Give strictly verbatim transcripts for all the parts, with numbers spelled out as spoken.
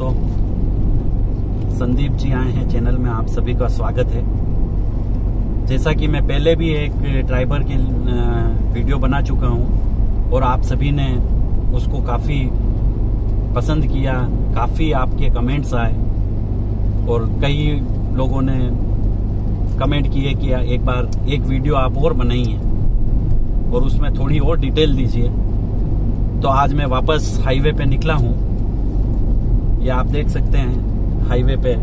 दोस्तों, संदीप जी आए हैं चैनल में, आप सभी का स्वागत है। जैसा कि मैं पहले भी एक ट्राइबर की वीडियो बना चुका हूं और आप सभी ने उसको काफ़ी पसंद किया, काफ़ी आपके कमेंट्स आए और कई लोगों ने कमेंट किए कि एक बार एक वीडियो आप और बनाइए और उसमें थोड़ी और डिटेल दीजिए। तो आज मैं वापस हाईवे पे निकला हूं। ये आप देख सकते हैं हाईवे पे,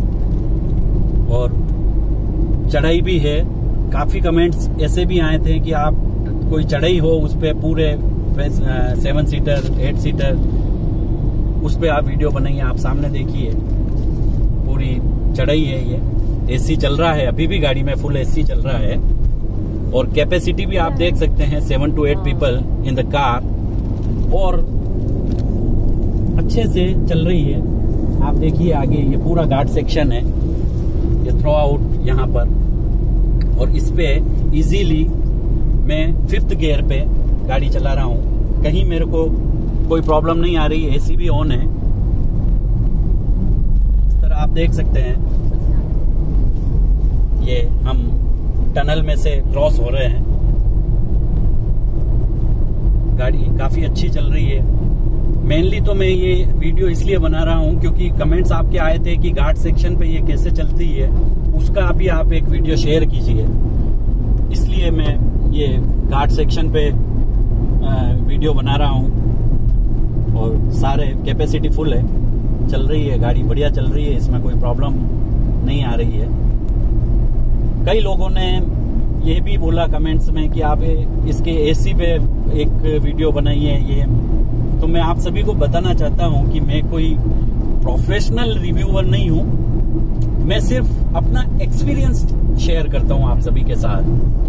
और चढ़ाई भी है। काफी कमेंट्स ऐसे भी आए थे कि आप कोई चढ़ाई हो उस पे पूरे सेवन सीटर एट सीटर उस पे आप वीडियो बनाइए। आप सामने देखिए पूरी चढ़ाई है, ये एसी चल रहा है, अभी भी गाड़ी में फुल एसी चल रहा है और कैपेसिटी भी आप देख सकते हैं seven to eight people in the car, और अच्छे से चल रही है। आप देखिए आगे ये पूरा घाट सेक्शन है, ये थ्रो आउट यहाँ पर, और इस पे इजीली मैं फिफ्थ गियर पे गाड़ी चला रहा हूँ। कहीं मेरे को कोई प्रॉब्लम नहीं आ रही, एसी भी ऑन है। इस तरह आप देख सकते हैं ये हम टनल में से क्रॉस हो रहे हैं। गाड़ी काफी अच्छी चल रही है। मेनली तो मैं ये वीडियो इसलिए बना रहा हूँ क्योंकि कमेंट्स आपके आए थे कि घाट सेक्शन पे ये कैसे चलती है, उसका भी आप एक वीडियो शेयर कीजिए। इसलिए मैं ये घाट सेक्शन पे वीडियो बना रहा हूँ और सारे कैपेसिटी फुल है, चल रही है गाड़ी, बढ़िया चल रही है, इसमें कोई प्रॉब्लम नहीं आ रही है। कई लोगों ने ये भी बोला कमेंट्स में कि आप इसके एसी पे एक वीडियो बनाइए। ये तो मैं आप सभी को बताना चाहता हूं कि मैं कोई प्रोफेशनल रिव्यूअर नहीं हूं, मैं सिर्फ अपना एक्सपीरियंस शेयर करता हूं आप सभी के साथ।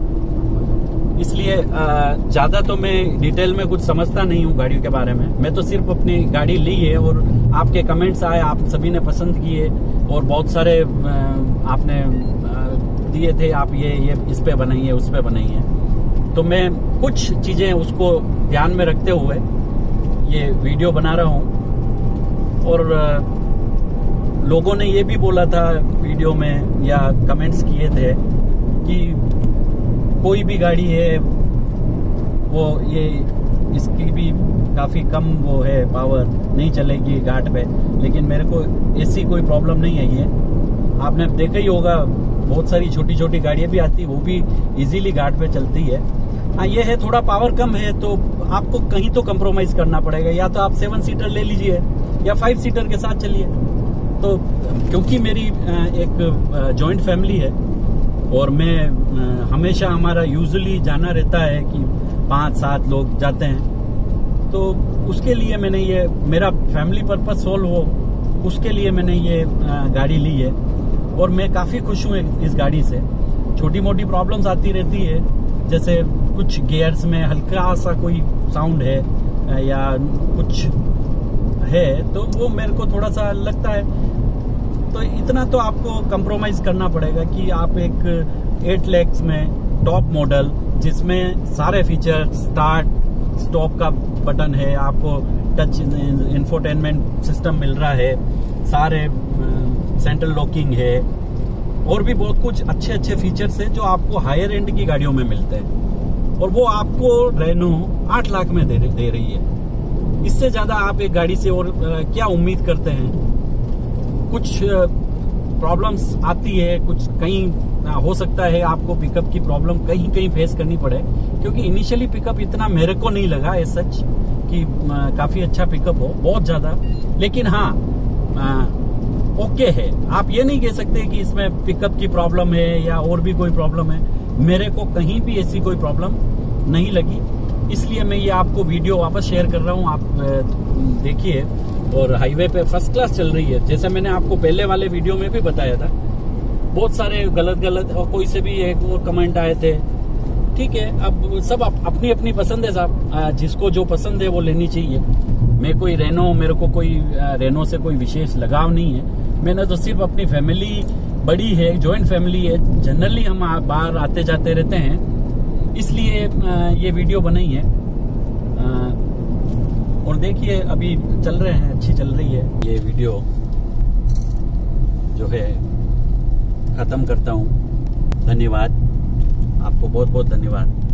इसलिए ज्यादा तो मैं डिटेल में कुछ समझता नहीं हूं गाड़ियों के बारे में। मैं तो सिर्फ अपनी गाड़ी ली है और आपके कमेंट्स आए, आप सभी ने पसंद किए और बहुत सारे आपने दिए थे, आप ये ये इस पे बनाइए उस पे बनाइए। तो मैं कुछ चीजें उसको ध्यान में रखते हुए ये वीडियो बना रहा हूँ। और लोगों ने ये भी बोला था वीडियो में या कमेंट्स किए थे कि कोई भी गाड़ी है वो ये इसकी भी काफी कम वो है, पावर नहीं चलेगी घाट पे, लेकिन मेरे को ऐसी कोई प्रॉब्लम नहीं आई है। आपने देखा ही होगा बहुत सारी छोटी छोटी गाड़ियां भी आती, वो भी इजीली घाट पे चलती है। हाँ, ये है थोड़ा पावर कम है तो आपको कहीं तो कंप्रोमाइज करना पड़ेगा, या तो आप सेवन सीटर ले लीजिए या फाइव सीटर के साथ चलिए। तो क्योंकि मेरी एक जॉइंट फैमिली है और मैं हमेशा हमारा यूजुअली जाना रहता है कि पांच सात लोग जाते हैं, तो उसके लिए मैंने ये मेरा फैमिली पर्पस सोल्व हो उसके लिए मैंने ये गाड़ी ली है और मैं काफी खुश हूँ इस गाड़ी से। छोटी मोटी प्रॉब्लम्स आती रहती है, जैसे कुछ गियर्स में हल्का सा कोई साउंड है या कुछ है तो वो मेरे को थोड़ा सा लगता है। तो इतना तो आपको कंप्रोमाइज करना पड़ेगा कि आप एक एट लैक्स में टॉप मॉडल जिसमें सारे फीचर, स्टार्ट स्टॉप का बटन है, आपको टच इंफोटेनमेंट सिस्टम मिल रहा है, सारे सेंट्रल लॉकिंग है और भी बहुत कुछ अच्छे अच्छे फीचर्स हैं जो आपको हायर एंड की गाड़ियों में मिलते हैं, और वो आपको रेनो आठ लाख में दे, दे रही है। इससे ज्यादा आप एक गाड़ी से और क्या उम्मीद करते हैं। कुछ प्रॉब्लम्स आती है, कुछ कहीं हो सकता है आपको पिकअप की प्रॉब्लम कहीं कहीं फेस करनी पड़े, क्योंकि इनिशियली पिकअप इतना मेरे को नहीं लगा एज सच कि काफी अच्छा पिकअप हो बहुत ज्यादा, लेकिन हाँ ओके है। आप ये नहीं कह सकते कि इसमें पिकअप की प्रॉब्लम है या और भी कोई प्रॉब्लम है। मेरे को कहीं भी ऐसी कोई प्रॉब्लम नहीं लगी, इसलिए मैं ये आपको वीडियो वापस शेयर कर रहा हूँ। आप देखिए, और हाईवे पे फर्स्ट क्लास चल रही है। जैसे मैंने आपको पहले वाले वीडियो में भी बताया था, बहुत सारे गलत गलत और कोई से भी एक और कमेंट आए थे। ठीक है, अब सब अपनी अपनी पसंद है साहब, जिसको जो पसंद है वो लेनी चाहिए। मैं कोई रेनो, मेरे को कोई रेनो से कोई विशेष लगाव नहीं है। मैंने तो सिर्फ अपनी फैमिली बड़ी है, जॉइंट फैमिली है, जनरली हम बाहर आते जाते रहते हैं, इसलिए ये वीडियो बनाई है। और देखिए अभी चल रहे हैं, अच्छी चल रही है। ये वीडियो जो है ख़त्म करता हूँ। धन्यवाद, आपको बहुत बहुत धन्यवाद।